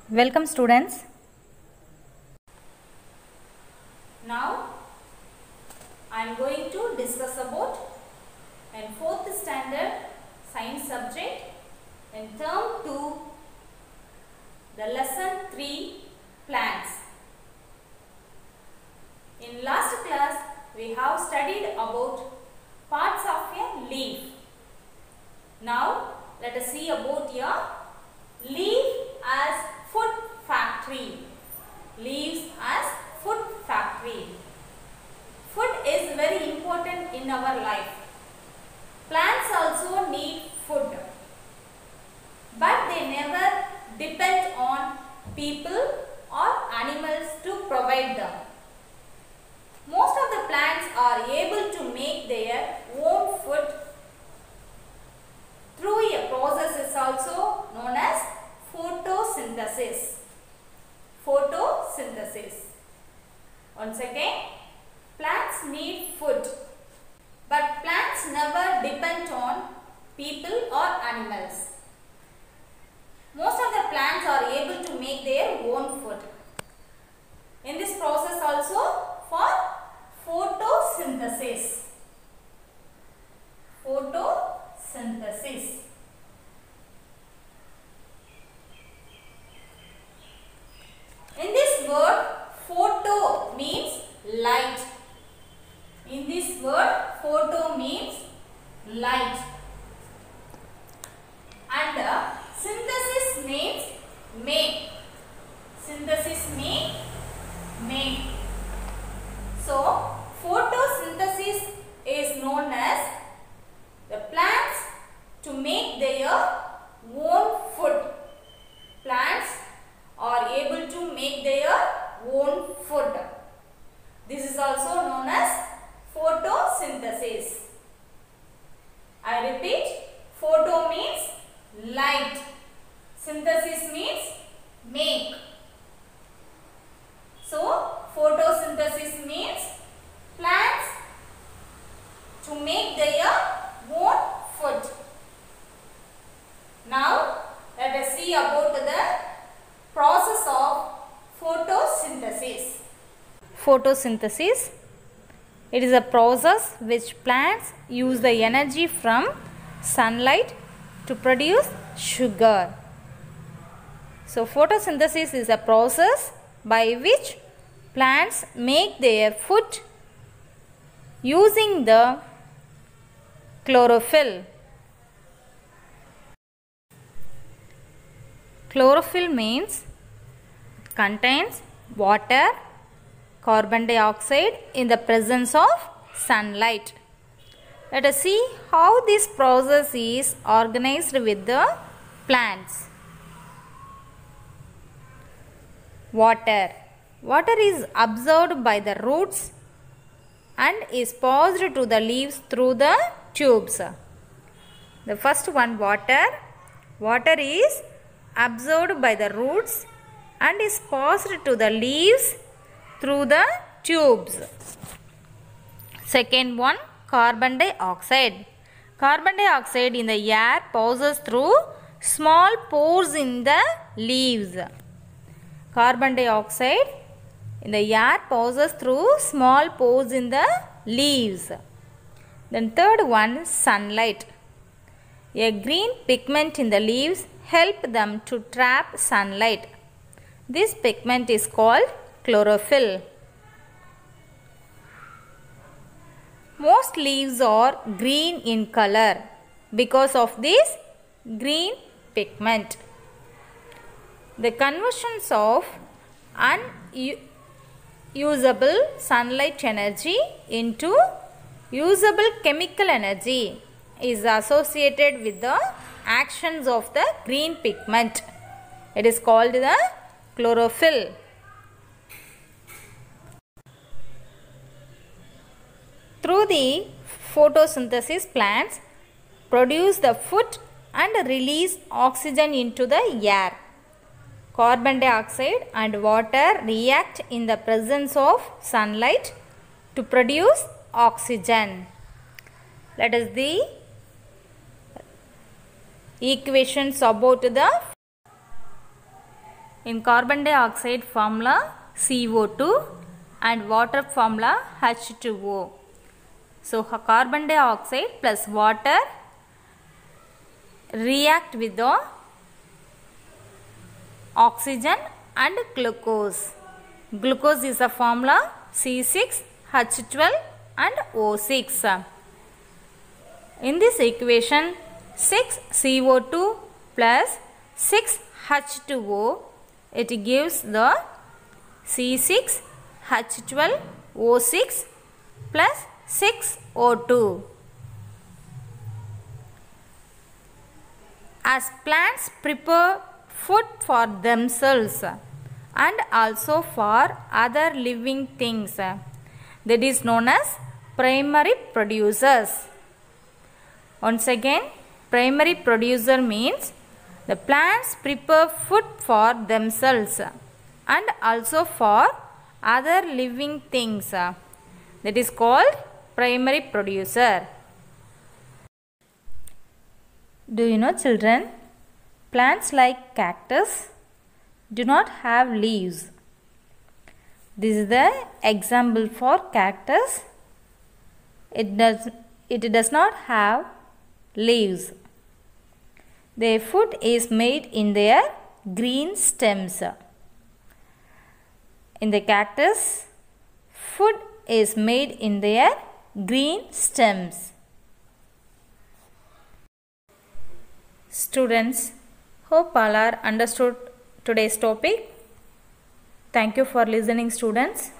Welcome students. Now I am going to discuss about in 4th standard science subject in term 2 the lesson 3 plants. In last class we have studied about parts of a leaf. Now let us see about your leaf as food factory. Leaves as food factory. Food is very important in our life. Plants also need food, but they never depend on people or animals to provide them. Most of the plants are able to make their own food through a process is also known as photosynthesis. Photosynthesis. Once again, plants need food, but plants never depend on people or animals. Most of the plants are able to make their own food. In this process also for photosynthesis. Photosynthesis. In this word, photo means light. In this word, photo means light. And synthesis means make. Synthesis means make. So, photosynthesis is known as the plants to make their own food. Plants are able to make their own food. This is also known as photosynthesis. I repeat, photo means light. Synthesis means make. So, photosynthesis means plants to make their own food. Now, let us see about the process of photosynthesis. Photosynthesis. It is a process which plants use the energy from sunlight to produce sugar. So, photosynthesis is a process by which plants make their food using the chlorophyll. Chlorophyll means contains water, carbon dioxide in the presence of sunlight. Let us see how this process is organized with the plants. Water. Water is absorbed by the roots and is passed to the leaves through the tubes. The first one, water. Water is absorbed by the roots and is passed to the leaves through the tubes. Second one, carbon dioxide. Carbon dioxide in the air passes through small pores in the leaves. Carbon dioxide in the air passes through small pores in the leaves. Then third one, sunlight. A green pigment in the leaves help them to trap sunlight. This pigment is called chlorophyll. Most leaves are green in color because of this green pigment. The conversions of unusable sunlight energy into usable chemical energy is associated with the actions of the green pigment. It is called the chlorophyll. Through the photosynthesis, plants produce the food and release oxygen into the air. Carbon dioxide and water react in the presence of sunlight to produce oxygen. Let us see equations about the in carbon dioxide formula CO2 and water formula H2O. So carbon dioxide plus water react with the oxygen and glucose. Glucose is a formula C6H12 and O6. In this equation 6CO2 plus 6H2O, it gives the C6H12O6 plus 6O2. As plants prepare food for themselves and also for other living things, that is known as primary producers. Once again, primary producer means the plants prepare food for themselves and also for other living things. That is called primary producer. Do you know, children, plants like cactus do not have leaves. This is the example for cactus. It does not have leaves. Their food is made in their green stems. In the cactus, food is made in their green stems. Students, hope all are understood today's topic. Thank you for listening, students.